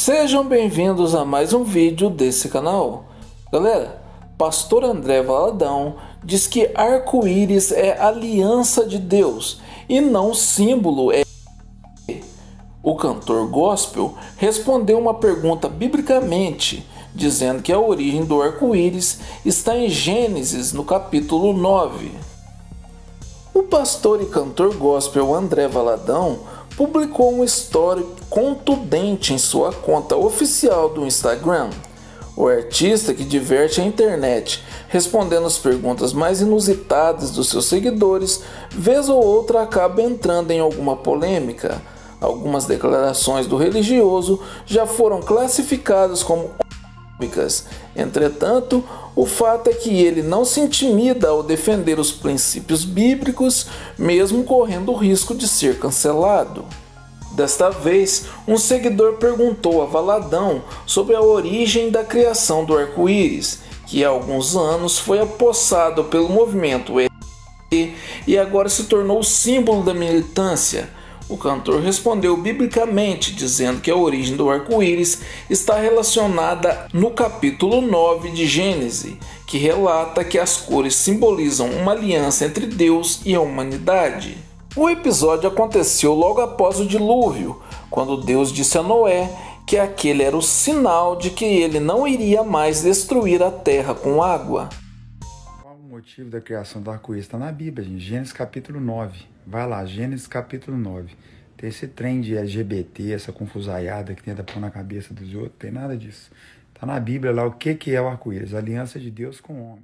Sejam bem-vindos a mais um vídeo desse canal. Galera, Pastor André Valadão diz que arco-íris é aliança de Deus e não símbolo. O cantor gospel respondeu uma pergunta biblicamente, dizendo que a origem do arco-íris está em Gênesis, no capítulo 9. O pastor e cantor gospel André Valadão publicou uma história contundente em sua conta oficial do Instagram. O artista, que diverte a internet respondendo as perguntas mais inusitadas dos seus seguidores, vez ou outra acaba entrando em alguma polêmica. Algumas declarações do religioso já foram classificadas como homofóbicas. Entretanto, o fato é que ele não se intimida ao defender os princípios bíblicos, mesmo correndo o risco de ser cancelado. Desta vez, um seguidor perguntou a Valadão sobre a origem da criação do arco-íris, que há alguns anos foi apossado pelo movimento LGBT e agora se tornou símbolo da militância. O cantor respondeu biblicamente, dizendo que a origem do arco-íris está relacionada no capítulo 9 de Gênesis, que relata que as cores simbolizam uma aliança entre Deus e a humanidade. O episódio aconteceu logo após o dilúvio, quando Deus disse a Noé que aquele era o sinal de que ele não iria mais destruir a terra com água. Qual o motivo da criação do arco-íris? Está na Bíblia, gente. Gênesis capítulo 9. Vai lá, Gênesis capítulo 9. Tem esse trem de LGBT, essa confusaiada que tenta pôr na cabeça dos outros. Tem nada disso. Está na Bíblia lá o que é o arco-íris. A aliança de Deus com o homem.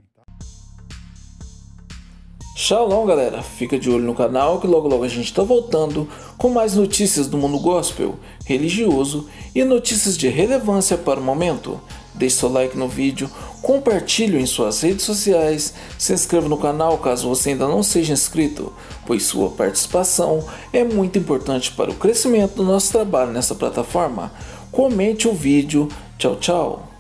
Shalom, galera. Fica de olho no canal que logo a gente está voltando com mais notícias do mundo gospel, religioso e notícias de relevância para o momento. Deixe seu like no vídeo, compartilhe em suas redes sociais, se inscreva no canal caso você ainda não seja inscrito, pois sua participação é muito importante para o crescimento do nosso trabalho nessa plataforma. Comente o vídeo. Tchau, tchau.